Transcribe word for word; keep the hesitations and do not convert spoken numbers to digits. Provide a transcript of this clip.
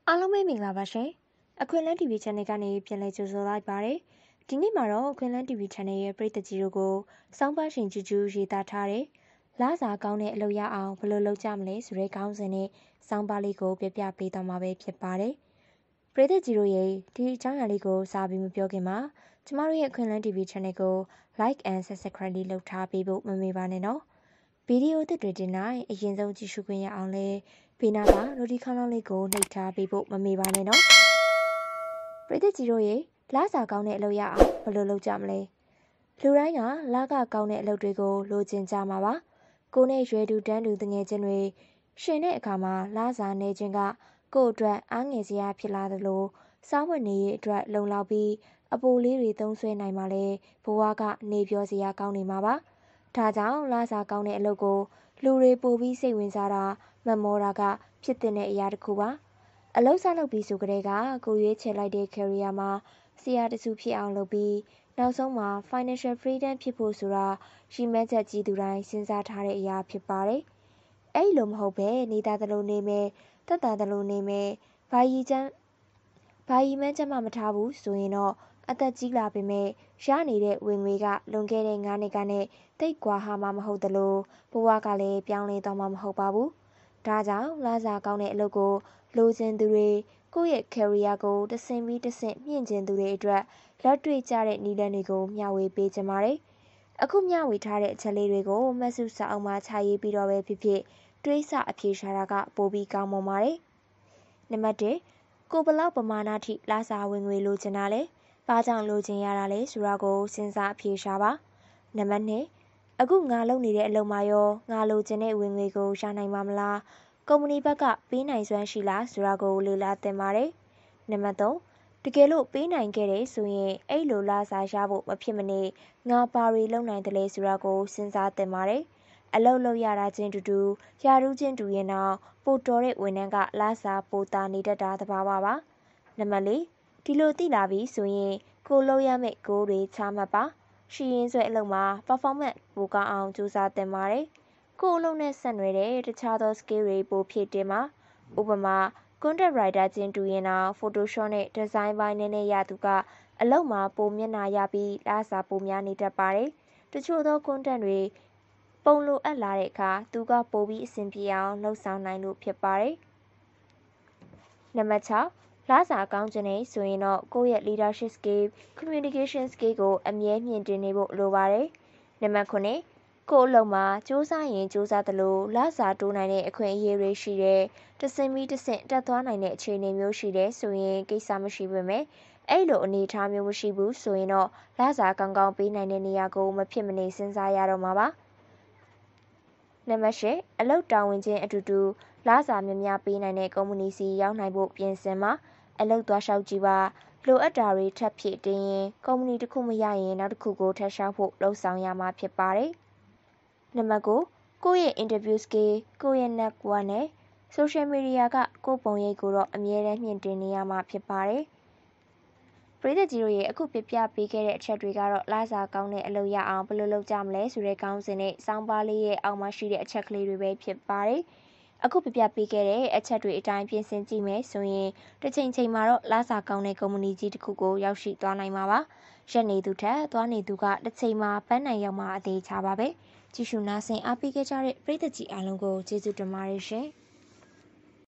အားလုံးပဲမင်္ဂလာပါရှင်။အခွင့်လန်း တီဗီ channel ကနေပြန်လည်ကြိုဆိုလိုက်ပါတယ်။ဒီနေ့မှာတော့အခွင့်လန်း တီဗီ channel ရဲ့ပရိသတ်ကြီးတို့ကိုစောင်းပါရှင်ကျူးကျူးရေးသားထားတဲ့လစာကောင်းတဲ့အလုပ်ရအောင်ဘယ်လိုလုပ်ကြမလဲဆိုတဲ့ခေါင်းစဉ်နဲ့စောင်းပါလေးကိုပြပြပေးသွားမှာပဲဖြစ်ပါတယ်။ပရိသတ်ကြီးတို့ရဲ့ဒီအကြောင်းအရာလေးကိုစာပြီးမပြောခင်မှာကျမတို့ရဲ့အခွင့်လန်း တီဗီ channel ကို like and subscribe လေးလုပ်ထားပေးဖို့မမေ့ပါနဲ့နော်။ဗီဒီယိုသစ်တွေတင်တိုင်းအရင်ဆုံးကြည့်ရှုခွင့်ရအောင်လဲဘေးနားက notification လေးကိုနှိပ်ထားပေးဖို့မမေ့ပါနဲ့နော်ပရိသတ်ကြီးတို့ရေလစာကောင်းတဲ့အလုပ်ရအောင်ဘယ်လိုလုပ်ကြမလဲလူတိုင်းကလကကောင်းတဲ့အလုပ်တွေကိုလိုချင်ကြမှာပါကိုနဲ့ရွယ်တူတန်းတူတငယ်ချင်းတွေရှင်တဲ့အခါမှာလစာနေခြင်းကကို့အတွက်အားငယ်စရာဖြစ်လာသလိုစားဝတ်နေရေးအတွက်လုံလောက်ပြီးအပိုလေးတွေသုံးဆွဲနိုင်မှလည်းဘဝကနေပြောစရာကောင်းနေမှာပါဒါကြောင့်လစာကောင်းတဲ့အလုပ်ကိုလူတွေပိုပြီးစိတ်ဝင်စားတာမမောတာကဖြစ်တဲ့အရာတစ်ခုပါအလုပ်စလုပ်ပြီးဆိုကြတဲ့ကကိုရွေးချယ်လိုက်တဲ့ career မှာဆရာတစုဖြစ်အောင်လုပ်ပြီးနောက်ဆုံးမှာ financial freedom ဖြစ်ဖို့ဆိုတာရှိမှန်းချက်ကြီးသူတိုင်းစဉ်းစားထားတဲ့အရာဖြစ်ပါတယ်အဲ့လိုမဟုတ်ပဲနေသားသလိုနေမယ်တက်တာသလိုနေမယ်ဘာကြီးချမ်းဘာကြီးမှန်းချက်မှမထားဘူးဆိုရင်တော့အသက်ကြီးလာပေမဲ့ရနေတဲ့ဝင်ငွေကလွန်ခဲ့တဲ့၅နှစ်ကနဲ့တိတ်ကွာဟာမှမဟုတ်သလိုဘဝကလည်းပြောင်းလဲသွားမှာမဟုတ်ပါဘူးဒါကြောင့်လစာကောင်းတဲ့အလုပ်ကိုလိုချင်သူတွေကိုယ့်ရဲ့ career ကိုတဆင့်ပြီးတဆင့်မြင့်ကျင်သူတွေအတွက်လက်တွေ့ကျတဲ့နည်းလမ်းတွေကိုမျှဝေပေးကြပါတယ်။အခုမျှဝေထားတဲ့အချက်လေးတွေကိုမဆုစာအုပ်မှာခြာရေးပြီးတော့ပဲဖြစ်ဖြစ်တွေးဆအဖြေရှာတာကပိုပြီးကောင်းမွန်ပါတယ်။နံပါတ်၁ကိုဘလောက်ပမာဏထိလစာဝင်ငွေလိုချင်တာလဲ။ဘာကြောင့်လိုချင်ရတာလဲဆိုတာကိုစဉ်းစားအဖြေရှာပါ။နံပါတ်၂အခုငါလုပ်နေတဲ့အလုပ်မှာရောငါလိုချင်တဲ့ဝင်ငွေကိုရနိုင်မှာမလားကုမ္ပဏီဘက်ကပေးနိုင်စွမ်းရှိလားဆိုတာကိုလေ့လာသင်ပါတယ်နံပါတ်၃တကယ်လို့ပေးနိုင်ခဲ့တယ်ဆိုရင်အဲ့လိုလစာရဖို့မဖြစ်မနေငါပါရီလုံနိုင်တယ်လေဆိုတာကိုစဉ်းစားသင်ပါတယ်အလုပ်လုပ်ရတာချင်းတူတူရာထူးချင်းတူရင်တော့ပိုတော်တဲ့ဝန်ထမ်းကလစာပိုတာနေတတ်တာသဘာဝပါနံပါတ်၄ဒီလိုသိလာပြီဆိုရင်ကိုလုပ်ရမယ့်ကိုတွေချမှတ်ပါရှိရင်ဆွဲအလုပ်မှာ performance ပိုကောင်းအောင်ကြိုးစားသင်ပါတယ်ကိုအလုံးနဲ့ဆက်နွယ်တဲ့တခြားသော skill တွေပိုဖြည့်တင်ပါဥပမာ content writer ချင်းတူရင်တော့ Photoshop နဲ့ design ပိုင်းနည်းနည်းရသူကအလုပ်မှာပိုမျက်နှာရပြီးလစာပိုများနေတတ်ပါတယ်တချို့သော content တွေပုံလိုအပ်လာတဲ့အခါသူကပိုပြီးအဆင်ပြေအောင်လှုပ်ဆောင်နိုင်လို့ဖြစ်ပါတယ်နံပါတ်၆လစာကောင်းခြင်းနဲ့ဆိုရင်တော့ကိုယ့်ရဲ့ leadership skill communication skill ကိုအမြဲမြင့်တင်နေဖို့လိုပါတယ်နံပါတ်၇ကိုယ့်အလုပ်မှာစူးစမ်းရင်စူးစမ်းသလိုလစာတိုးနိုင်တဲ့အခွင့်အရေးတွေရှိတယ်။တဆင့်ပြီးတဆင့်တက်သွားနိုင်တဲ့အခြေအနေမျိုးရှိတယ်ဆိုရင်ကိစ္စမရှိပါမယ်။အဲ့လိုအနေအထားမျိုးမရှိဘူးဆိုရင်တော့လစာကောင်းကောင်းပေးနိုင်တဲ့နေရာကိုမဖြစ်မနေစဉ်းစားရတော့မှာပါ။နံပါတ်၈အလုပ်တာဝန်ချင်းအတူတူလစာများများပေးနိုင်တဲ့ကုမ္ပဏီစီရောက်နိုင်ဖို့ပြင်ဆင်ပါ။အလုပ်သွားလျှောက်ကြည့်ပါ။လိုအပ်တာတွေထပ်ဖြည့်တင်ရင်ကုမ္ပဏီတစ်ခုမရရင်နောက်တစ်ခုကိုထပ်လျှောက်ဖို့လှုံ့ဆော်ရမှာဖြစ်ပါတယ်။နံပါတ်၉ကိုယ့်ရဲ့ interview skill ကိုယ့်ရဲ့ network နဲ့ social media ကကိုယ့်ပုံရိပ်ကိုတော့အမြဲတမ်းမြင့်တင်နေရမှာဖြစ်ပါတယ်ပရိသတ်ကြီးတို့ရဲ့အခုပြပြပေးခဲ့တဲ့အချက်တွေကတော့လစာကောင်းတဲ့အလုပ်ရအောင်ဘယ်လိုလုပ်ကြမလဲဆိုတဲ့ခေါင်းစဉ်နဲ့စောင်းပါလေးရဲ့အောက်မှာရှိတဲ့အချက်ကလေးတွေပဲဖြစ်ပါတယ်အခုပြပြပေးခဲ့တဲ့အချက်တွေအတိုင်းပြင်ဆင်ကြည့်မယ်ဆိုရင်တစ်ချိန်ချိန်မှာတော့လစာကောင်းတဲ့ကုမ္ပဏီကြီးတစ်ခုကိုရောက်ရှိသွားနိုင်မှာပါရက်နေသူထက်သွားနေသူကတစ်ချိန်မှာပန်းနိုင်ရောက်မှာအသေးချပါပဲကြည့်ရှုနာဆင်အားပေးခဲ့ကြတဲ့ပရိသတ်ကြီးအားလုံးကိုကျေးဇူးတင်ပါတယ်ရှင်။